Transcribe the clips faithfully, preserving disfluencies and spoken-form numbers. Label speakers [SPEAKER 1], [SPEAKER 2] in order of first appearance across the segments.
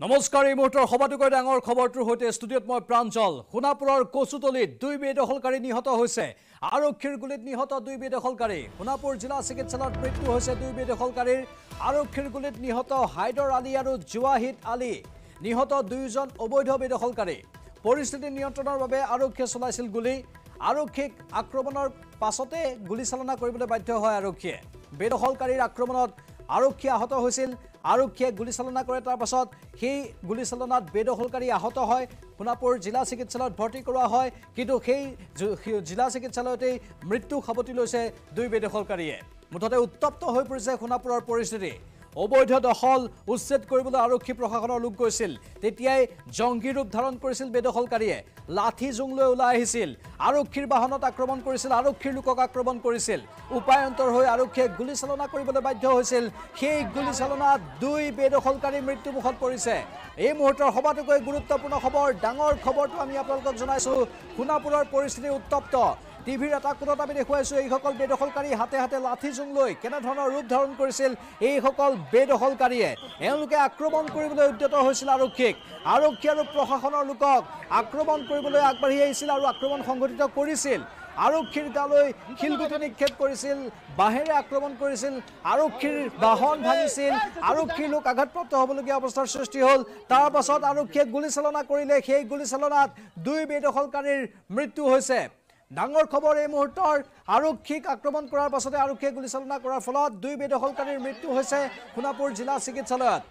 [SPEAKER 1] নমস্কাৰ এই মুহূৰ্তৰ সবাতোকৈ ডাঙৰ খবৰটোৰ হৈতে ষ্টুডিঅত মই প্ৰাঞ্জল সোনাপুৰৰ কচুতলিত দুই বেদখলকাৰী নিহত হৈছে আৰক্ষীৰ গুলিত নিহত দুই বেদখলকাৰী সোনাপুৰ জিলা চিকিৎসালয়ত মৃত্যু হৈছে দুই বেদখলকাৰীৰ আৰক্ষীৰ গুলিত নিহত হাইদৰ আলী আৰু জুৱাহিদ আলী নিহত দুইজন অবৈধ বেদখলকাৰী পৰিস্থিতি নিয়ন্ত্ৰণৰ বাবে আৰক্ষীয়ে চলাইছিল গুলি আৰক্ষীক আক্ৰমণৰ পাছতে গুলি চালনা কৰিবলৈ বাধ্য হয় আৰক্ষীয়ে বেদখলকাৰীৰ আক্ৰমণত আৰক্ষী আহত হৈছিল আৰক্ষীয়ে গুলি চালনা কৰে তাৰ পাছত সেই গুলি চালনাত বেদখলকাৰী আহত হয় সোনাপুৰ জিলা চিকিৎসালয়ত ভৰ্তি কৰোৱা হয় কিন্তু সেই জিলা চিকিৎসালয়তে মৃত্যু খাবতি লৈছে দুই বেদখলকাৰীয়ে মুঠতে উত্তপ্ত হৈ পৰিছে সোনাপুৰৰ পৰিস্থিতি অবৈধ দখল উচ্ছেদ কৰিবলৈ আৰক্ষী প্ৰশাসনৰ লোক গৈছিল তেতিয়াই জংগী ৰূপ ধাৰণ কৰিছিল বেদখলকাৰীয়ে লাঠি জুং লৈ ওলাই আহিছিল আৰক্ষীৰ বাহনত আক্ৰমণ কৰিছিল আৰক্ষীৰ লোকক আক্ৰমণ কৰিছিল উপায়ন্তৰ হৈ আৰক্ষীয়ে গুলি চালনা কৰিবলৈ বাধ্য হৈছিল সেই গুলি চালনাত দুই বেদখলকাৰী মৃত্যু মুখত পৰিছে এই মুহূৰ্তৰ সবাতোকৈ গুৰুত্বপূৰ্ণ খবৰ ডাঙৰ খবৰটো আমি আপোনালোকক জনাইছো সোনাপুৰৰ পৰিস্থিতি উত্তপ্ত টিভিৰ এটা কোণত আমি দেখুৱাইছো এইসকল বেদখলকাৰী হাতে হাতে লাঠি জুং লৈ কেনে ধৰণৰ ৰূপ ধাৰণ কৰিছিল এইসকল বেদখলকাৰীয়ে এওঁলোকে আক্ৰমণ কৰিবলৈ উদ্যত হৈছিল আৰক্ষীক আৰক্ষী আৰু প্ৰশাসনৰ লোকক আক্ৰমণ কৰিবলৈ আগবাঢ়ি আহিছিল আৰু আক্ৰমণ সংঘটিত কৰিছিল আৰক্ষীৰ গালৈ শিলগুটি নিক্ষেপ কৰিছিল বাহেৰে আক্ৰমণ কৰিছিল আৰক্ষীৰ বাহন ভাঙিছিল আৰক্ষীৰ লোক আঘাতপ্ৰাপ্ত হ'বলগীয়া অৱস্থাৰ সৃষ্টি হ'ল তাৰ পাছত আৰক্ষীয়ে গুলি চালনা কৰিলে সেই গুলি চালনাত দুই বেদখলকাৰীৰ মৃত্যু হৈছে ডাঙৰ খবৰ এই মুহূৰ্তৰ আৰক্ষীক আক্ৰমণ কৰাৰ পাছতে আৰক্ষীয়ে গুলি চালনা কৰাৰ ফলত দুই বেদখলকাৰীৰ মৃত্যু হৈছে সোনাপুৰ জিলা চিকিৎসালয়ত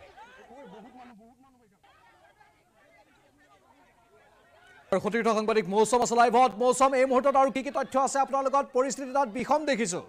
[SPEAKER 1] সতীৰ্থ সাংবাদিক মৌচম আছে লাইভত মৌচম এই মুহূৰ্তত আৰু কি কি তথ্য আছে আপোনাৰ লগত পৰিস্থিতি তাত বিষম দেখিছো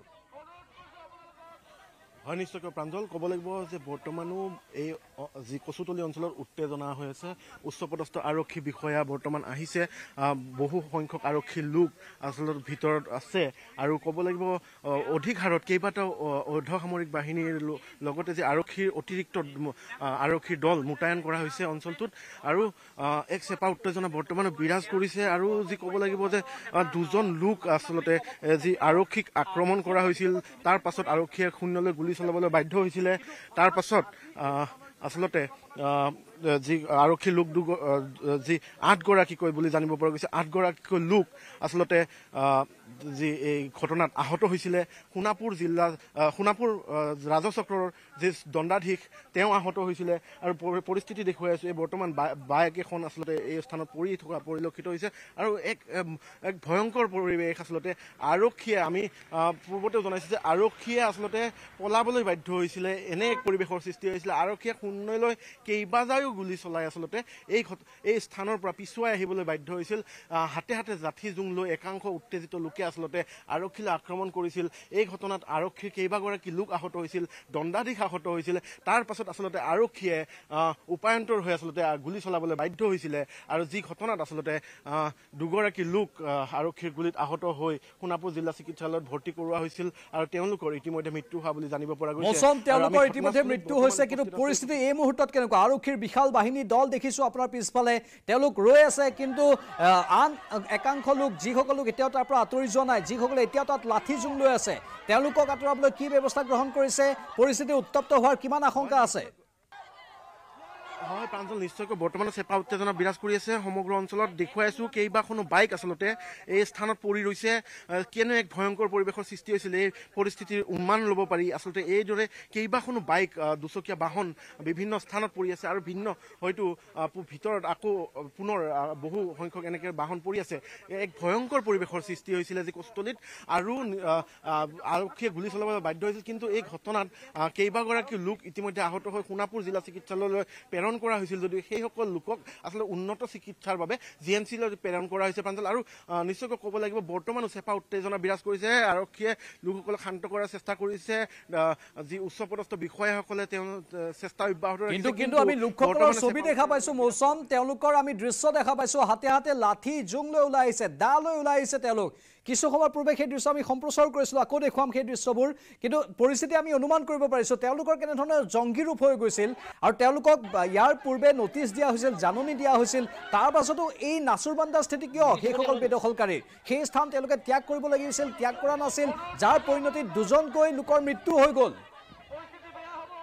[SPEAKER 2] হয় নিশ্চয়কৈ প্ৰাঞ্জল ক'ব লাগিব যে বৰ্তমানো এই যি কচুতলি অঞ্চলৰ উত্তেজনা হৈ আছে উচ্চপদস্থ আৰক্ষী বিষয়া বৰ্তমান আহিছে বহু সংখ্যক আৰক্ষী লোক আচলত ভিতৰত আছে আৰু ক'ব লাগিব অধিক হাৰত কেইবাটাও অৰ্ধসামৰিক বাহিনীৰ লগতে যে আৰক্ষীৰ অতিৰিক্ত আৰক্ষীৰ দল মোতায়েন কৰা হৈছে অঞ্চলটোত আৰু এক চেপা উত্তেজনা বৰ্তমানো বিৰাজ কৰিছে আৰু যি ক'ব লাগিব যে দুজন লোক আচলতে যি আৰক্ষীক আক্ৰমণ কৰা হৈছিল তাৰ পাছত আৰক্ষীয়ে শূন্যলৈ গুলি চলাবলৈ বাধ্য হৈছিলে তাৰ পাছত আচলতে যি আৰক্ষী লোক দু যি আঠগৰাকীকৈ বুলি জানিব পৰা গৈছে আঠগৰাকীকৈ লোক আচলতে যি এই ঘটনাত আহত হৈছিলে সোণাপুৰ জিলা সোণাপুৰ ৰাজচক্ৰৰ যি দণ্ডাধীশ তেওঁ আহত হৈছিলে আৰু পৰিস্থিতি দেখুৱাই আছো এই বৰ্তমান বাইক এখন আচলতে এই স্থানত পৰি থকা পৰিলক্ষিত হৈছে আৰু এক এক ভয়ংকৰ পৰিৱেশ আচলতে আৰক্ষীয়ে আমি পূৰ্বতেও জনাইছো যে আৰক্ষীয়ে আচলতে পলাবলৈ বাধ্য হৈছিলে এনে এক পৰিৱেশৰ সৃষ্টি হৈছিলে আৰক্ষীয়ে শূন্যলৈ কেইবাজাৰো গুলি চলাই আচলতে এই এই স্থানৰ পৰা পিছুৱাই আহিবলৈ বাধ্য হৈছিল হাতে হাতে জাঠি জুং লৈ একাংশ উত্তেজিত লোকে আচলতে আৰক্ষীলৈ আক্ৰমণ কৰিছিল এই ঘটনাত আৰক্ষীৰ কেইবাগৰাকী লোক আহত হৈছিল দণ্ডাধীশ আহত হৈছিল তাৰ পাছত আচলতে আৰক্ষীয়ে উপায়ন্তৰ হৈ আচলতে গুলি চলাবলৈ বাধ্য হৈছিলে আৰু যি ঘটনাত আচলতে দুগৰাকী লোক আৰক্ষীৰ গুলিত আহত হৈ সোণাপুৰ জিলা চিকিৎসালয়ত ভৰ্তি কৰোৱা হৈছিল আৰু তেওঁলোকৰ ইতিমধ্যে মৃত্যু হোৱা বুলি জানিব পৰা গৈছে
[SPEAKER 1] মৌচম তেওঁলোকৰ ইতিমধ্যে মৃত্যু হৈছে কিন্তু পৰিস্থিতি এই মুহূৰ্তত কেনেকুৱা আৰক্ষীৰ বিশাল বাহিনী দল দেখিছো আপোনাৰ পিছফালে তেওঁলোক ৰৈ আছে কিন্তু আন একাংশ লোক যিসকল লোক এতিয়াও তাৰ পৰা আঁতৰি যোৱা নাই যিসকলে এতিয়াও তাত লাঠি জুং লৈ আছে তেওঁলোকক আঁতৰাবলৈ কি ব্যৱস্থা গ্ৰহণ কৰিছে পৰিস্থিতি উত্তপ্ত হোৱাৰ কিমান আশংকা আছে
[SPEAKER 2] হয় প্ৰাঞ্জল নিশ্চয়কৈ বৰ্তমানে চেপা উত্তেজনা বিৰাজ কৰি আছে সমগ্ৰ অঞ্চলত দেখুৱাই আছো কেইবাখনো বাইক আচলতে এই স্থানত পৰি ৰৈছে কেনে এক ভয়ংকৰ পৰিৱেশৰ সৃষ্টি হৈছিল এই পৰিস্থিতিৰ উন্মান ল'ব পাৰি আচলতে এইদৰে কেইবাখনো বাইক দুচকীয়া বাহন বিভিন্ন স্থানত পৰি আছে আৰু ভিন্ন হয়তো ভিতৰত আকৌ পুনৰ বহু সংখ্যক এনেকৈ বাহন পৰি আছে এক ভয়ংকৰ পৰিৱেশৰ সৃষ্টি হৈছিলে যে কচুতলিত আৰু আৰক্ষীয়ে গুলি চলাবলৈ বাধ্য হৈছিল কিন্তু এই ঘটনাত কেইবাগৰাকী লোক ইতিমধ্যে আহত হৈ সোণাপুৰ জিলা চিকিৎসালয়লৈ প্ৰেৰণ কৰা হৈছিল যদিও সেইসকল লোকক আচলতে উন্নত চিকিৎসাৰ বাবে জি এম চিলৈ প্ৰেৰণ কৰা হৈছে প্ৰাঞ্জল আৰু নিশ্চয়কৈ ক'ব লাগিব বৰ্তমানো চেপা উত্তেজনা বিৰাজ কৰিছে আৰক্ষীয়ে লোকসকলক শান্ত কৰাৰ চেষ্টা কৰিছে যি উচ্চপদস্থ বিষয়াসকলে তেওঁ চেষ্টা অব্যাহত ৰাখিছে
[SPEAKER 1] কিন্তু আমি লোকসকলৰ ছবি দেখা পাইছো মৌচম তেওঁলোকৰ আমি দৃশ্য দেখা পাইছো হাতে হাতে লাঠি জুং লৈ ওলাই আহিছে দা লৈ ওলাই আহিছে তেওঁলোক কিছু সময় পূৰ্বে সেই দৃশ্য আমি সম্প্ৰচাৰ কৰিছিলো আকৌ দেখুৱাম সেই দৃশ্যবোৰ কিন্তু পৰিস্থিতি আমি অনুমান কৰিব পাৰিছো তেওঁলোকৰ কেনেধৰণৰ জংগী ৰূপ হৈ গৈছিল আৰু তেওঁলোকক ইয়াৰ পূৰ্বে নটিচ দিয়া হৈছিল জাননী দিয়া হৈছিল তাৰ পাছতো এই নাচুৰবান্দা স্থিতি কিয় সেইসকল বেদখলকাৰী সেই স্থান তেওঁলোকে ত্যাগ কৰিব লাগিছিল ত্যাগ কৰা নাছিল যাৰ পৰিণতিত দুজনকৈ লোকৰ মৃত্যু হৈ গ'ল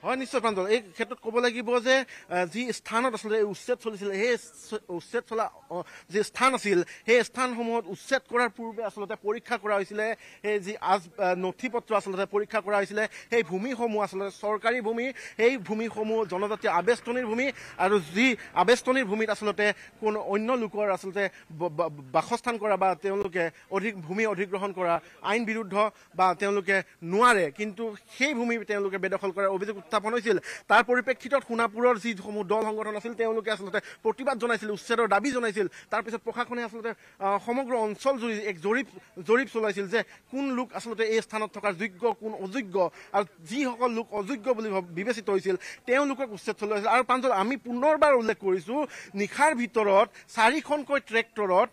[SPEAKER 2] হয় নিশ্চয় প্ৰাঞ্জল এই ক্ষেত্ৰত ক'ব লাগিব যে যি স্থানত আচলতে এই উচ্ছেদ চলিছিল সেই উচ্ছেদ চলা যি স্থান আছিল সেই স্থানসমূহত উচ্ছেদ কৰাৰ পূৰ্বে আচলতে পৰীক্ষা কৰা হৈছিলে সেই যি আজ নথি পত্ৰ আচলতে পৰীক্ষা কৰা হৈছিলে সেই ভূমিসমূহ আচলতে চৰকাৰী ভূমি সেই ভূমিসমূহ জনজাতীয় আবেষ্টনীৰ ভূমি আৰু যি আবেষ্টনীৰ ভূমিত আচলতে কোনো অন্য লোকৰ আচলতে বাসস্থান কৰা বা তেওঁলোকে অধিক ভূমি অধিগ্ৰহণ কৰা আইন বিৰুদ্ধ বা তেওঁলোকে নোৱাৰে কিন্তু সেই ভূমি তেওঁলোকে বেদখল কৰাৰ অভিযোগ উত্থাপন হৈছিল তাৰ পৰিপ্ৰেক্ষিতত সোণাপুৰৰ যিসমূহ দল সংগঠন আছিল তেওঁলোকে আচলতে প্ৰতিবাদ জনাইছিল উচ্ছেদৰ দাবী জনাইছিল তাৰপিছত প্ৰশাসনে আচলতে সমগ্ৰ অঞ্চল জুৰি এক জৰীপ জৰীপ চলাইছিল যে কোন লোক আচলতে এই স্থানত থকাৰ যোগ্য কোন অযোগ্য আৰু যিসকল লোক অযোগ্য বুলি বিবেচিত হৈছিল তেওঁলোকক উচ্ছেদ চলোৱা হৈছিল আৰু প্ৰাঞ্জল আমি পুনৰবাৰ উল্লেখ কৰিছোঁ নিশাৰ ভিতৰত চাৰিখনকৈ ট্ৰেক্টৰত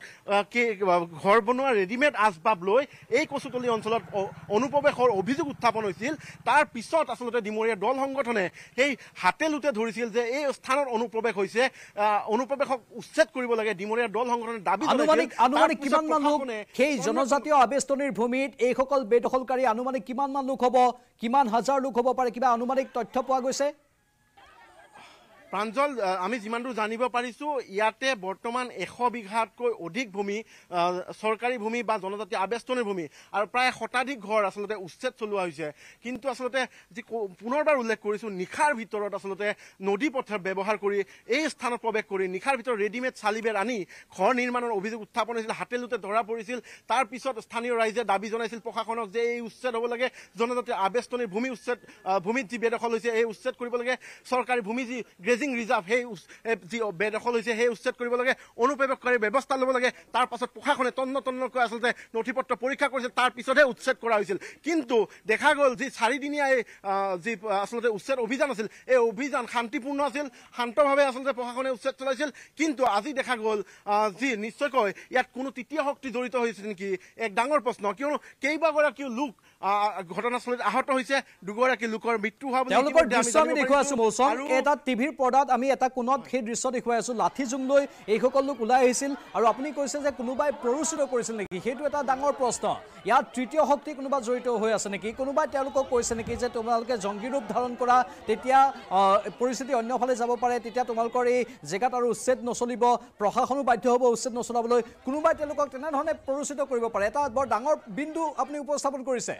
[SPEAKER 2] ঘৰ বনোৱা ৰেডিমেড আচবাব লৈ এই কচুতলী অঞ্চলত অনুপ্ৰৱেশৰ অভিযোগ উত্থাপন হৈছিল তাৰ পিছত আচলতে ডিমৰীয়া দল সংগঠনে সেই হাতে লুটে ধৰিছিল যে এই স্থানত অনুপ্ৰৱেশ হৈছে অনুপ্ৰৱেশক উচ্ছেদ কৰিব লাগে ডিমৰীয়া দল সংগঠনে দাবী
[SPEAKER 1] আনুমানিক আনুমানিক কিমান মান লোক সেই জনজাতীয় আবেষ্টনীৰ ভূমিত এইসকল বেদখলকাৰী আনুমানিক কিমান মান লোক হ'ব কিমান হাজাৰ লোক হ'ব পাৰে কিবা আনুমানিক তথ্য পোৱা গৈছে
[SPEAKER 2] প্ৰাঞ্জল আমি যিমান দূৰ জানিব পাৰিছোঁ ইয়াতে বৰ্তমান এশ বিঘাতকৈ অধিক ভূমি চৰকাৰী ভূমি বা জনজাতীয় আবেষ্টনীৰ ভূমি আৰু প্ৰায় শতাধিক ঘৰ আচলতে উচ্ছেদ চলোৱা হৈছে কিন্তু আচলতে যি পুনৰবাৰ উল্লেখ কৰিছোঁ নিশাৰ ভিতৰত আচলতে নদী পথৰ ব্যৱহাৰ কৰি এই স্থানত প্ৰৱেশ কৰি নিশাৰ ভিতৰত ৰেডিমেড চালিবেৰ আনি ঘৰ নিৰ্মাণৰ অভিযোগ উত্থাপন হৈছিল হাতে লোটে ধৰা পৰিছিল তাৰপিছত স্থানীয় ৰাইজে দাবী জনাইছিল প্ৰশাসনক যে এই উচ্ছেদ হ'ব লাগে জনজাতীয় আবেষ্টনীৰ ভূমি উচ্ছেদ ভূমিত যি বেদখল হৈছে এই উচ্ছেদ কৰিব লাগে চৰকাৰী ভূমি যি ৰিজাৰ্ভ সেই যি বেদখল হৈছে সেই উচ্ছেদ কৰিব লাগে অনুপ্ৰৱেশকাৰী ব্যৱস্থা ল'ব লাগে তাৰ পাছত প্ৰশাসনে তন্ন তন্নকৈ আচলতে নথি পত্ৰ পৰীক্ষা কৰিছিল তাৰ পিছতহে উচ্ছেদ কৰা হৈছিল কিন্তু দেখা গ'ল যি চাৰিদিনীয়া এই যি আচলতে উচ্ছেদ অভিযান আছিল এই অভিযান শান্তিপূৰ্ণ আছিল শান্তভাৱে আচলতে প্ৰশাসনে উচ্ছেদ চলাইছিল কিন্তু আজি দেখা গ'ল যি নিশ্চয়কৈ ইয়াত কোনো তৃতীয় শক্তি জড়িত হৈছে নেকি এক ডাঙৰ প্ৰশ্ন কিয়নো কেইবাগৰাকীও লোক ঘটনাস্থলীত আহত হৈছে দুগৰাকী লোকৰ মৃত্যু হোৱা বুলি
[SPEAKER 1] তেওঁলোকৰ দৃশ্য আমি দেখুৱাই আছো মৌচম এটা টিভিৰ পৰ্দাত আমি এটা কোণত সেই দৃশ্য দেখুৱাই আছো লাঠি জুং লৈ এইসকল লোক ওলাই আহিছিল আৰু আপুনি কৈছে যে কোনোবাই প্ৰৰোচিত কৰিছিল নেকি সেইটো এটা ডাঙৰ প্ৰশ্ন ইয়াত তৃতীয় শক্তি কোনোবা জড়িত হৈ আছে নেকি কোনোবাই তেওঁলোকক কৈছে নেকি যে তোমালোকে জংগী ৰূপ ধাৰণ কৰা তেতিয়া পৰিস্থিতি অন্যফালে যাব পাৰে তেতিয়া তোমালোকৰ এই জেগাত আৰু উচ্ছেদ নচলিব প্ৰশাসনো বাধ্য হ'ব উচ্ছেদ নচলাবলৈ কোনোবাই তেওঁলোকক তেনেধৰণে প্ৰৰোচিত কৰিব পাৰে এটা বৰ ডাঙৰ বিন্দু আপুনি উপস্থাপন কৰিছে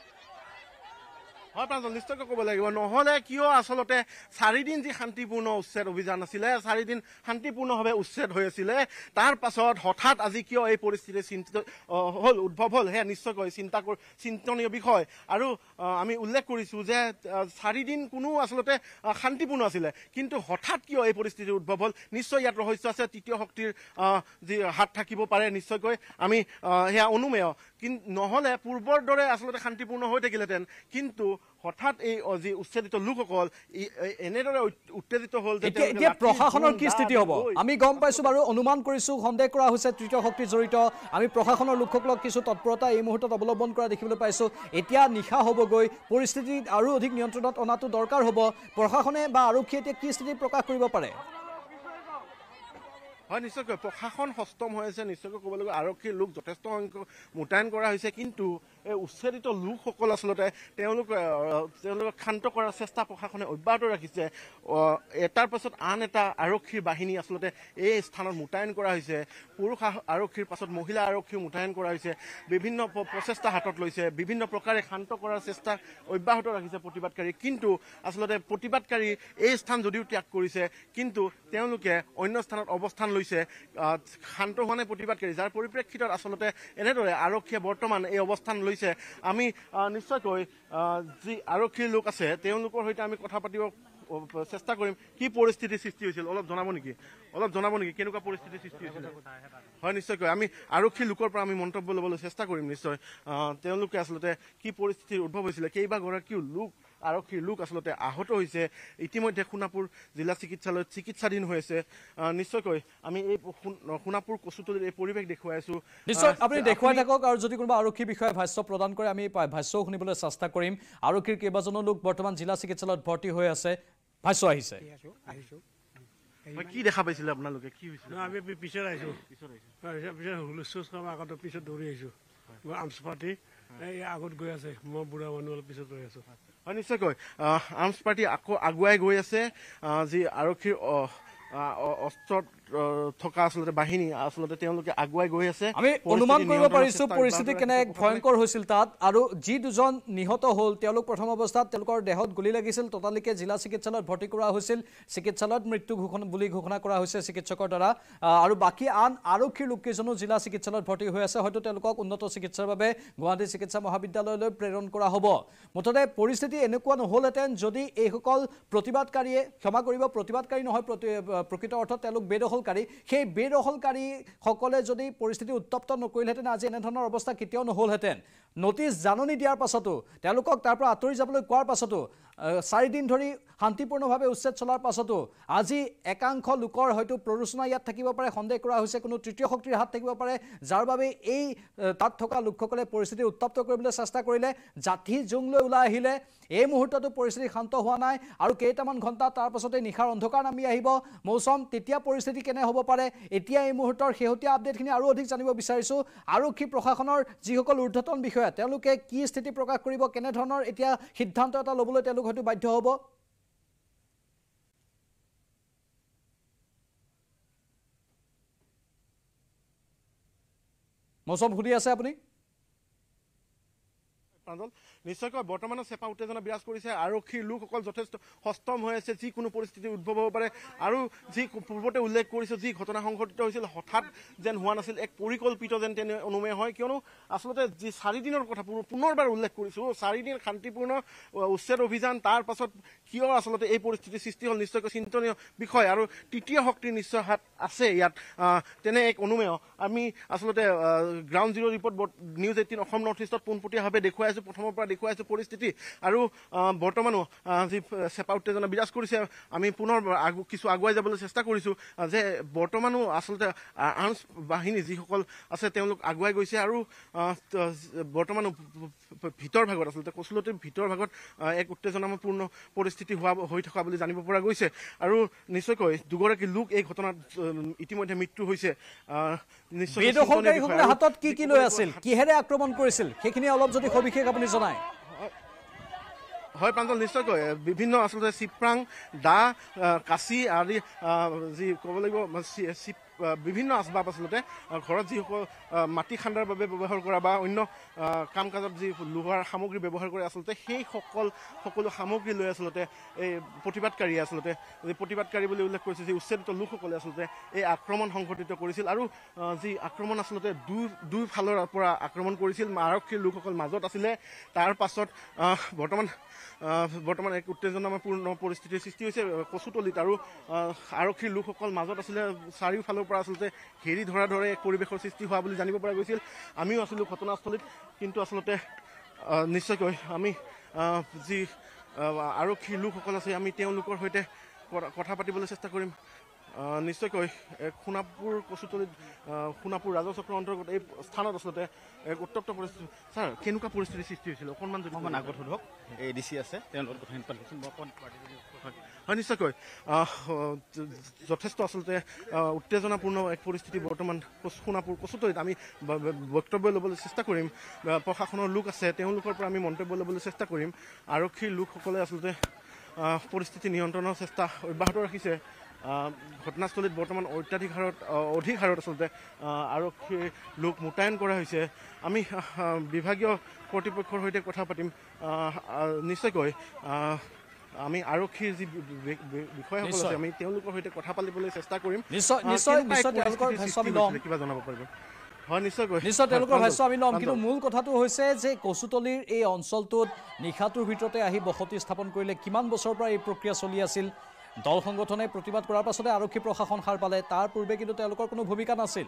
[SPEAKER 2] হয় প্ৰাঞ্জল নিশ্চয়কৈ ক'ব লাগিব নহ'লে কিয় আচলতে চাৰিদিন যি শান্তিপূৰ্ণ উচ্ছেদ অভিযান আছিলে চাৰিদিন শান্তিপূৰ্ণভাৱে উচ্ছেদ হৈ আছিলে তাৰ পাছত হঠাৎ আজি কিয় এই পৰিস্থিতি চিন্তিত হ'ল উদ্ভৱ হ'ল সেয়া নিশ্চয়কৈ চিন্তা চিন্তনীয় বিষয় আৰু আমি উল্লেখ কৰিছোঁ যে চাৰিদিন কোনো আচলতে শান্তিপূৰ্ণ আছিলে কিন্তু হঠাৎ কিয় এই পৰিস্থিতিৰ উদ্ভৱ হ'ল নিশ্চয় ইয়াত ৰহস্য আছে তৃতীয় শক্তিৰ যি হাত থাকিব পাৰে নিশ্চয়কৈ আমি সেয়া অনুমেয় কিন্তু নহ'লে পূৰ্বৰ দৰে আচলতে শান্তিপূৰ্ণ হৈ থাকিলেহেঁতেন কিন্তু হঠাৎ এই যি উচ্ছেদিত লোকসকল এনেদৰে উত্তেজিত হ'ল যে
[SPEAKER 1] এতিয়া প্ৰশাসনৰ কি স্থিতি হ'ব আমি গম পাইছোঁ বাৰু অনুমান কৰিছোঁ সন্দেহ কৰা হৈছে তৃতীয় শক্তি জড়িত আমি প্ৰশাসনৰ লোকসকলক কিছু তৎপৰতা এই মুহূৰ্তত অৱলম্বন কৰা দেখিবলৈ পাইছোঁ এতিয়া নিশা হ'বগৈ পৰিস্থিতি আৰু অধিক নিয়ন্ত্ৰণত অনাটো দৰকাৰ হ'ব প্ৰশাসনে বা আৰক্ষীয়ে এতিয়া কি স্থিতি প্ৰকাশ কৰিব পাৰে
[SPEAKER 2] হয় নিশ্চয়কৈ প্ৰশাসন সষ্টম হৈ আছে নিশ্চয়কৈ ক'ব লাগিব আৰক্ষীৰ লোক যথেষ্ট সংখ্যক মোতায়েন কৰা হৈছে কিন্তু এই উচ্ছেদিত লোকসকল আচলতে তেওঁলোক তেওঁলোকক শান্ত কৰাৰ চেষ্টা প্ৰশাসনে অব্যাহত ৰাখিছে এটাৰ পাছত আন এটা আৰক্ষীৰ বাহিনী আচলতে এই স্থানত মোতায়েন কৰা হৈছে পুৰুষ আৰক্ষীৰ পাছত মহিলা আৰক্ষীও মোতায়েন কৰা হৈছে বিভিন্ন প্ৰচেষ্টা হাতত লৈছে বিভিন্ন প্ৰকাৰে শান্ত কৰাৰ চেষ্টা অব্যাহত ৰাখিছে প্ৰতিবাদকাৰী কিন্তু আচলতে প্ৰতিবাদকাৰী এই স্থান যদিও ত্যাগ কৰিছে কিন্তু তেওঁলোকে অন্য স্থানত অৱস্থান লৈছে শান্ত হোৱা নাই প্ৰতিবাদকাৰী যাৰ পৰিপ্ৰেক্ষিতত আচলতে এনেদৰে আৰক্ষীয়ে বৰ্তমান এই অৱস্থান লৈছে আমি নিশ্চয়কৈ যি আৰক্ষীৰ লোক আছে তেওঁলোকৰ সৈতে আমি কথা পাতিব চেষ্টা কৰিম কি পৰিস্থিতিৰ সৃষ্টি হৈছিল অলপ জনাব নেকি অলপ জনাব নেকি কেনেকুৱা পৰিস্থিতিৰ সৃষ্টি হৈছিল হয় নিশ্চয়কৈ আমি আৰক্ষী লোকৰ পৰা আমি মন্তব্য ল'বলৈ চেষ্টা কৰিম নিশ্চয় তেওঁলোকে আচলতে কি পৰিস্থিতিৰ উদ্ভৱ হৈছিলে কেইবাগৰাকীও লোক আৰক্ষীৰ লোক আচলতে আহত হৈছে ইতিমধ্যে সোণাপুৰ জিলা চিকিৎসালয়ত চিকিৎসাধীন হৈ আছে নিশ্চয়কৈ আমি এই সোণাপুৰ কচুতলীৰ এই পৰিৱেশ দেখুৱাই আছো
[SPEAKER 1] নিশ্চয় আপুনি দেখুৱাই থাকক আৰু যদি কোনোবা আৰক্ষী বিষয়ে ভাষ্য প্ৰদান কৰে আমি ভাষ্যও শুনিবলৈ চেষ্টা কৰিম আৰক্ষীৰ কেইবাজনো লোক বৰ্তমান জিলা চিকিৎসালয়ত ভৰ্তি হৈ আছে ভাষ্য আহিছে
[SPEAKER 2] কি দেখা পাইছিলে আপোনালোকে কি হৈছিল
[SPEAKER 3] আমি পিছত আহিছোঁ পিছত পিছত হুলস্থুল আগত পিছত দৌৰি আহিছোঁ আমচ পাতি এই আগত গৈ আছে মই বুঢ়া মানুহ অলপ পিছত ৰৈ আছোঁ
[SPEAKER 2] হয় নিশ্চয়কৈ আৰ্মছ পাৰ্টি আকৌ আগুৱাই গৈ আছে যি আৰক্ষীৰ অস্ত্ৰত থকা আসলতে বাহিনী আসলতে তেওঁলোকে আগুৱাই গৈ আছে
[SPEAKER 1] আমি অনুমান কৰিব পাৰিছো পৰিস্থিতি কেনে ভয়ংকৰ হৈছিল তাত আৰু যি দুজন নিহত হ'ল তেওঁলোক প্ৰথম অৱস্থাত তেওঁলোকৰ দেহত গুলি লাগিছিল ততালিকে জিলা চিকিৎসালয়ত ভৰ্তি কৰা হৈছিল চিকিৎসালয়ত মৃত্যু ঘোষণা বুলি ঘোষণা কৰা হৈছে চিকিৎসকৰ দ্বাৰা আৰু বাকি আন আৰক্ষীৰ লোককেইজনো জিলা চিকিৎসালয়ত ভৰ্তি হৈ আছে হয়তো তেওঁলোকক উন্নত চিকিৎসাৰ বাবে গুৱাহাটী চিকিৎসা মহাবিদ্যালয়লৈ প্ৰেৰণ কৰা হ'ব মুঠতে পৰিস্থিতি এনেকুৱা নহলহেঁতেন যদি এইসকল প্ৰতিবাদকাৰীয়ে ক্ষমা কৰিব প্ৰতিবাদকাৰী নহয় প্ৰকৃত অৰ্থত তেওঁলোক বেদখল সেই বেদখলকাৰী সকলে যদি পৰিস্থিতি উত্তপ্ত নকৰিলহেঁতেন আজি এনেধৰণৰ অৱস্থা কেতিয়াও নহলহেঁতেন নটিচ জাননী দিয়াৰ পাছতো তেওঁলোকক তাৰ পৰা আঁতৰি যাবলৈ কোৱাৰ পাছতো চাৰিদিন ধৰি শান্তিপূৰ্ণভাৱে উচ্ছেদ চলাৰ পাছতো আজি একাংশ লোকৰ হয়তো প্ৰৰোচনা ইয়াত থাকিব পাৰে সন্দেহ কৰা হৈছে কোনো তৃতীয় শক্তিৰ হাত থাকিব পাৰে যাৰ বাবে এই তাত থকা লোকসকলে পৰিস্থিতি উত্তপ্ত কৰিবলৈ চেষ্টা কৰিলে জাতি জুংলৈ ওলাই আহিলে এই মুহূৰ্ততো পৰিস্থিতি শান্ত হোৱা নাই আৰু কেইটামান ঘণ্টা তাৰ পাছতে নিশাৰ অন্ধকাৰ নামি আহিব মৌচম তেতিয়া পৰিস্থিতি কেনে হ'ব পাৰে এতিয়া এই মুহূৰ্তৰ শেহতীয়া আপডেটখিনি আৰু অধিক জানিব বিচাৰিছো আৰক্ষী প্ৰশাসনৰ যিসকল ঊৰ্ধ্বতন বিষয়া তেওঁলোকে কি স্থিতি প্ৰকাশ কৰিব কেনেধৰণৰ এতিয়া সিদ্ধান্ত এটা ল'বলৈ তেওঁলোক হয়তো বাধ্য হ'ব মৌচম শুনি আছে আপুনি
[SPEAKER 2] নিশ্চয়কৈ বৰ্তমানৰ চেপা উত্তেজনা বিৰাজ কৰিছে আৰক্ষীৰ লোকসকল যথেষ্ট সষ্টম হৈ আছে যিকোনো পৰিস্থিতি উদ্ভৱ হ'ব পাৰে আৰু যি পূৰ্বতে উল্লেখ কৰিছোঁ যি ঘটনা সংঘটিত হৈছিল হঠাৎ যেন হোৱা নাছিল এক পৰিকল্পিত যেন তেনে অনুমেয় হয় কিয়নো আচলতে যি চাৰিদিনৰ কথা পুনৰবাৰ উল্লেখ কৰিছোঁ চাৰিদিন শান্তিপূৰ্ণ উচ্ছেদ অভিযান তাৰ পাছত কিয় আচলতে এই পৰিস্থিতিৰ সৃষ্টি হ'ল নিশ্চয়কৈ চিন্তনীয় বিষয় আৰু তৃতীয় শক্তিৰ নিশ্চয় হাত আছে ইয়াত তেনে এক অনুমেয় আমি আচলতে ground zero' report news eighteen Assam north ইষ্টত পোনপটীয়াভাৱে দেখুৱাই আছোঁ প্ৰথমৰ পৰা দেখুৱাই আছোঁ পৰিস্থিতি আৰু বৰ্তমানো যি চেপা উত্তেজনা বিৰাজ কৰিছে আমি পুনৰ কিছু আগুৱাই যাবলৈ চেষ্টা কৰিছোঁ যে বৰ্তমানো আচলতে আৰ্মছ বাহিনী যিসকল আছে তেওঁলোক আগুৱাই গৈছে আৰু বৰ্তমানো ভিতৰ ভাগত আচলতে কচুলতিৰ ভিতৰ ভাগত এক উত্তেজনাপূৰ্ণ পৰিস্থিতি হোৱা হৈ থকা বুলি জানিব পৰা গৈছে আৰু নিশ্চয়কৈ দুগৰাকী লোক এই ঘটনাত ইতিমধ্যে মৃত্যু হৈছে
[SPEAKER 1] বেদখলকাৰীসকলে হাতত কি কি লৈ আছিল কিহেৰে আক্ৰমণ কৰিছিল সেইখিনি অলপ যদি সবিশেষ আপুনি জনায়
[SPEAKER 2] হয় প্ৰাঞ্জল নিশ্চয়কৈ বিভিন্ন আচলতে চিপ্ৰাং দা কাঁচি আদি যি ক'ব লাগিব বিভিন্ন আচবাব আচলতে ঘৰত যিসকল মাটি খান্দাৰ বাবে ব্যৱহাৰ কৰা বা অন্য কাম কাজত যি লোহাৰ সামগ্ৰী ব্যৱহাৰ কৰে আচলতে সেই সকল সকলো সামগ্ৰী লৈ আচলতে এই প্ৰতিবাদকাৰী আচলতে যি প্ৰতিবাদকাৰী বুলি উল্লেখ কৰিছে যি উচ্ছেদিত লোকসকলে আচলতে এই আক্ৰমণ সংঘটিত কৰিছিল আৰু যি আক্ৰমণ আচলতে দুই দুইফালৰ পৰা আক্ৰমণ কৰিছিল আৰক্ষীৰ লোকসকল মাজত আছিলে তাৰ পাছত বৰ্তমান বৰ্তমান এক উত্তেজনাপূৰ্ণ পৰিস্থিতিৰ সৃষ্টি হৈছে কচুতলিত আৰু আৰক্ষীৰ লোকসকল মাজত আছিলে চাৰিওফালৰ পৰা আচলতে ঘেৰি ধৰা ধৰে এক পৰিৱেশৰ সৃষ্টি হোৱা বুলি জানিব পৰা গৈছিল আমিও আছিলোঁ ঘটনাস্থলীত কিন্তু আচলতে নিশ্চয়কৈ আমি যি আৰক্ষীৰ লোকসকল আছে আমি তেওঁলোকৰ সৈতে কথা পাতিবলৈ চেষ্টা কৰিম নিশ্চয়কৈ সোণাপুৰ কচুতলিত সোণাপুৰ ৰাজচক্ৰৰ অন্তৰ্গত এই স্থানত আচলতে এক উত্তপ্ত পৰিস্থিতি ছাৰ কেনেকুৱা পৰিস্থিতিৰ সৃষ্টি হৈছিল অকণমান যদি অকণমান আগত সোধক এই ডি চি আছে তেওঁলোকৰ কথা হয় নিশ্চয়কৈ যথেষ্ট আচলতে উত্তেজনাপূৰ্ণ এক পৰিস্থিতি বৰ্তমান সোণাপুৰ কচুতলিত আমি বক্তব্য ল'বলৈ চেষ্টা কৰিম প্ৰশাসনৰ লোক আছে তেওঁলোকৰ পৰা আমি মন্তব্য ল'বলৈ চেষ্টা কৰিম আৰক্ষীৰ লোকসকলে আচলতে পৰিস্থিতি নিয়ন্ত্ৰণৰ চেষ্টা অব্যাহত ৰাখিছে ঘটনাস্থলীত বৰ্তমান অত্যাধিক হাৰত অধিক হাৰত আচলতে আৰক্ষীৰ লোক মোতায়েন কৰা হৈছে আমি বিভাগীয় কৰ্তৃপক্ষৰ সৈতে কথা পাতিম নিশ্চয়কৈ আমি আৰক্ষীৰ যি বিষয়াসকল আছে আমি তেওঁলোকৰ সৈতে কথা পাতিবলৈ চেষ্টা কৰিম কিবা জনাব পাৰিব হয় নিশ্চয়কৈ
[SPEAKER 1] নিশ্চয় তেওঁলোকৰ ভাষ্য আমি ল'ম কিন্তু মূল কথাটো হৈছে যে কচুতলিৰ এই অঞ্চলটোত নিশাটোৰ ভিতৰতে আহি বসতি স্থাপন কৰিলে কিমান বছৰৰ পৰা এই প্ৰক্ৰিয়া চলি আছিল দল সংগঠনে প্ৰতিবাদ কৰাৰ পাছতে আৰক্ষী প্ৰশাসন সাৰ পালে তাৰ পূৰ্বে কিন্তু তেওঁলোকৰ কোনো ভূমিকা নাছিল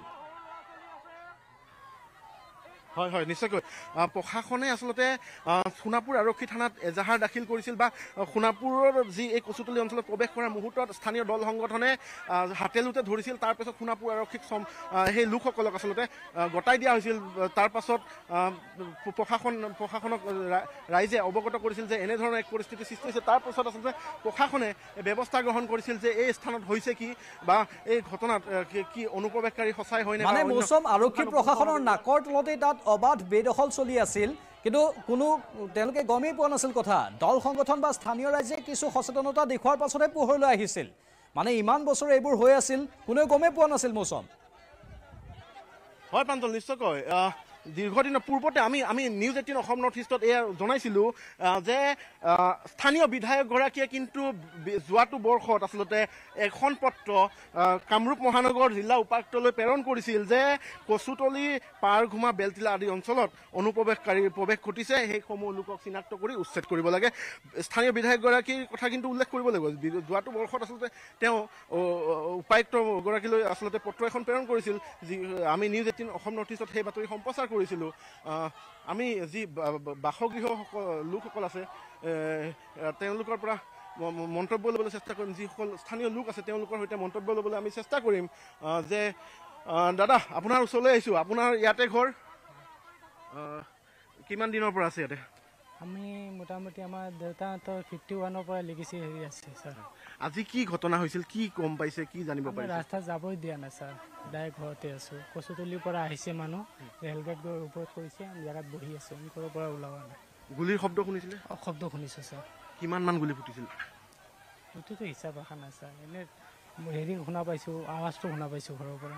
[SPEAKER 2] হয় হয় নিশ্চয়কৈ প্ৰশাসনে আচলতে সোণাপুৰ আৰক্ষী থানাত এজাহাৰ দাখিল কৰিছিল বা সোণাপুৰৰ যি এই কচুতলি অঞ্চলত প্ৰৱেশ কৰাৰ মুহূৰ্তত স্থানীয় দল সংগঠনে হাতেলোতে ধৰিছিল তাৰপাছত সোণাপুৰ আৰক্ষীক সেই লোকসকলক আচলতে গতাই দিয়া হৈছিল তাৰ পাছত প্ৰশাসন প্ৰশাসনক ৰাইজে অৱগত কৰিছিল যে এনেধৰণৰ এক পৰিস্থিতিৰ সৃষ্টি হৈছে তাৰ পাছত আচলতে প্ৰশাসনে ব্যৱস্থা গ্ৰহণ কৰিছিল যে এই স্থানত হৈছে কি বা এই ঘটনাত কি অনুপ্ৰৱেশকাৰী সঁচাই হয়নে
[SPEAKER 1] মানে মৌচম আৰক্ষী প্ৰশাসনৰ নাকৰ তলতে তাত অবাধ বেদখল চলি আছিল কিন্তু কোনো তেওঁলোকে গমেই পোৱা নাছিল কথা দল সংগঠন বা স্থানীয় ৰাইজে কিছু সচেতনতা দেখুৱাৰ পাছতে পোহৰলৈ আহিছিল মানে ইমান বছৰ এইবোৰ হৈ আছিল কোনেও গমেই পোৱা নাছিল মৌচম
[SPEAKER 2] হয় প্ৰাঞ্জল নিশ্চয়কৈ দীৰ্ঘদিনৰ পূৰ্বতে আমি আমি নিউজ এইটিন অসম নৰ্থ ইষ্টত এয়া জনাইছিলোঁ যে স্থানীয় বিধায়কগৰাকীয়ে কিন্তু যোৱাটো বৰ্ষত আচলতে এখন পত্ৰ কামৰূপ মহানগৰ জিলা উপায়ুক্তলৈ প্ৰেৰণ কৰিছিল যে কচুতলি পাৰঘুমা বেলটিলা আদি অঞ্চলত অনুপ্ৰৱেশকাৰীৰ প্ৰৱেশ ঘটিছে সেইসমূহ লোকক চিনাক্ত কৰি উচ্ছেদ কৰিব লাগে স্থানীয় বিধায়কগৰাকীৰ কথা কিন্তু উল্লেখ কৰিব লাগিব যোৱাটো বৰ্ষত আচলতে তেওঁ উপায়ুক্তগৰাকীলৈ আচলতে পত্ৰ এখন প্ৰেৰণ কৰিছিল যি আমি নিউজ এইটিন অসম নৰ্থ ইষ্টত সেই বাতৰি সম্প্ৰচাৰ কৰিছিলোঁ আমি যি বাসগৃহ লোকসকল আছে তেওঁলোকৰ পৰা মন্তব্য ল'বলৈ চেষ্টা কৰিম যিসকল স্থানীয় লোক আছে তেওঁলোকৰ সৈতে মন্তব্য ল'বলৈ আমি চেষ্টা কৰিম যে দাদা আপোনাৰ ওচৰলৈ আহিছোঁ আপোনাৰ ইয়াতে ঘৰ কিমান দিনৰ পৰা আছে ইয়াতে
[SPEAKER 4] আমি মোটামুটি আমাৰ দেউতাহঁতৰ ফিফটি ওৱানৰ পৰা লিগিছি হেৰি আছে ছাৰ
[SPEAKER 2] আজি কি ঘটনা হৈছিল কি গম পাইছে কি জানিব পাৰিছে
[SPEAKER 4] ৰাস্তা যাবই দিয়া নাই ছাৰ ডাইৰেক্ট ঘৰতে আছোঁ কচুতলিৰ পৰা আহিছে মানুহ ৰেলগেট গৈ ওপৰত কৰিছে আমি জেগাত বহি আছোঁ আমি ঘৰৰ পৰা ওলোৱা নাই
[SPEAKER 2] গুলিৰ শব্দ শুনিছিলে
[SPEAKER 4] শব্দ শুনিছোঁ ছাৰ
[SPEAKER 2] কিমানমান গুলি ফুটিছিল
[SPEAKER 4] সেইটোতো হিচাপ ৰখা নাই ছাৰ এনেই হেৰি শুনা পাইছোঁ আৱাজটো শুনা পাইছোঁ ঘৰৰ পৰা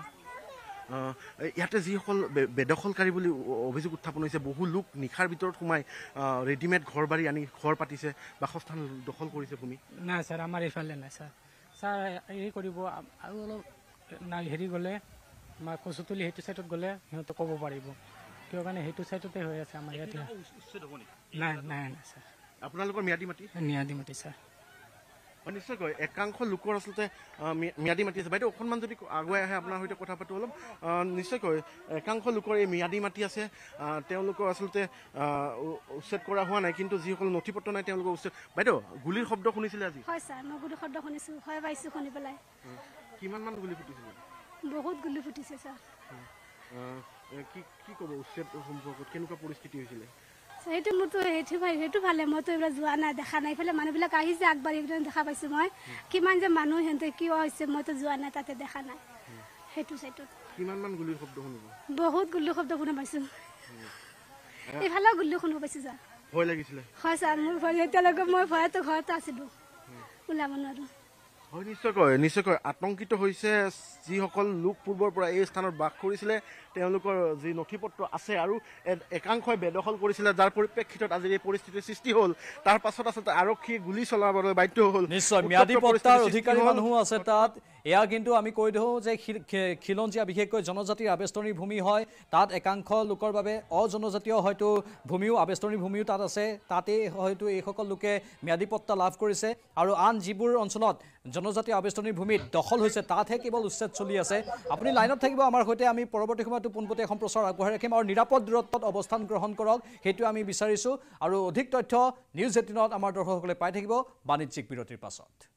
[SPEAKER 2] ইয়াতে যিসকল বেদখলকাৰী বুলি অভিযোগ উত্থাপন হৈছে বহু লোক নিশাৰ ভিতৰত সোমাই ৰেডিমেড ঘৰ বাৰী আনি ঘৰ পাতিছে বাসস্থান দখল কৰিছে ভূমি
[SPEAKER 4] নাই ছাৰ আমাৰ এইফালে নাই ছাৰ ছাৰ হেৰি কৰিব আৰু অলপ নাই হেৰি গ'লে আমাৰ কচুতলি সেইটো ছাইডত গ'লে সিহঁতে ক'ব পাৰিব কিয় কাৰণে সেইটো ছাইডতে হৈ আছে আমাৰ ইয়াতে নাই নাই নাই ছাৰ
[SPEAKER 2] আপোনালোকৰ ম্যাদী মাটি
[SPEAKER 4] ম্যাদী মাটি ছাৰ
[SPEAKER 2] নিশ্চয়কৈ একাংশ লোকৰ আচলতে ম্যাদী মাটি আছে বাইদেউ অকণমান যদি আগুৱাই আহে আপোনাৰ সৈতে কথা পাতোঁ অলপ নিশ্চয়কৈ একাংশ লোকৰ এই ম্যাদী মাটি আছে তেওঁলোকৰ আচলতে উচ্ছেদ কৰা হোৱা নাই কিন্তু যিসকল নথি পত্ৰ নাই তেওঁলোকৰ উচ্ছেদ বাইদেউ গুলিৰ শব্দ শুনিছিলে আজি
[SPEAKER 5] হয় ছাৰ মই গুলিৰ শব্দ শুনিছোঁ হয় পাইছোঁ শুনি পেলাই
[SPEAKER 2] কিমানমান গুলি ফুটিছিলে
[SPEAKER 5] বহুত গুলি ফুটিছে ছাৰ
[SPEAKER 2] কি কি ক'ব উচ্ছেদ সম্পৰ্কত কেনেকুৱা পৰিস্থিতি হৈছিলে
[SPEAKER 5] সেইটো মোৰতো সেইটো সেইটো ভালে মইতো এইবিলাক যোৱা নাই দেখা নাই এইফালে মানুহবিলাক আহিছে আগবাঢ়ি এইবিলাক দেখা পাইছোঁ মই কিমান যে মানুহ সিহঁতে কিয় হৈছে মইতো যোৱা নাই তাতে দেখা নাই সেইটো চাইডত
[SPEAKER 2] কিমানমান গুলিৰ শব্দ শুনিব
[SPEAKER 5] বহুত গুলিৰ শব্দ শুনা পাইছোঁ এইফালেও গুলি শুনিব পাইছোঁ ছাৰ
[SPEAKER 2] ভয় লাগিছিলে
[SPEAKER 5] হয় ছাৰ মোৰ ভয় এতিয়ালৈকে মই ভয়তো ঘৰতে আছিলোঁ ওলাব নোৱাৰোঁ
[SPEAKER 2] হয় নিশ্চয়কৈ নিশ্চয়কৈ আতংকিত হৈছে যিসকল লোক পূৰ্বৰ পৰা এই স্থানত বাস কৰিছিলে তেওঁলোকৰ যি নথি পত্ৰ আছে আৰু একাংশই বেদখল কৰিছিলে যাৰ পৰিপ্ৰেক্ষিতত আজি এই পৰিস্থিতিৰ সৃষ্টি হ'ল তাৰ পাছত আচলতে আৰক্ষীয়ে গুলী চলাবলৈ বাধ্য হ'ল
[SPEAKER 1] নিশ্চয় ম্যাদী পট্টাৰ অধিকাৰী মানুহ আছে তাত এয়া কিন্তু আমি কৈ দিওঁ যে খিলঞ্জীয়া বিশেষকৈ জনজাতিৰ আবেষ্টনী ভূমি হয় তাত একাংশ লোকৰ বাবে অজনজাতীয় হয়তো ভূমিও আবেষ্টনী ভূমিও তাত আছে তাতেই হয়তো এইসকল লোকে ম্যাদী পট্টা লাভ কৰিছে আৰু আন যিবোৰ অঞ্চলত জনজাতি আবেষ্টনী ভূমিত দখল হৈছে তাতহে কেৱল উচ্ছেদ চলি আছে আপুনি লাইনত থাকিব আমাৰ সৈতে আমি পৰৱৰ্তী সময়তো পোনপটীয়া সম্প্ৰচাৰ আগবঢ়াই ৰাখিম আৰু নিৰাপদ দূৰত্বত অৱস্থান গ্ৰহণ কৰক সেইটো আমি বিচাৰিছোঁ আৰু অধিক তথ্য নিউজ এইটিনত আমাৰ দৰ্শকসকলে পাই থাকিব বাণিজ্যিক বিৰতিৰ পাছত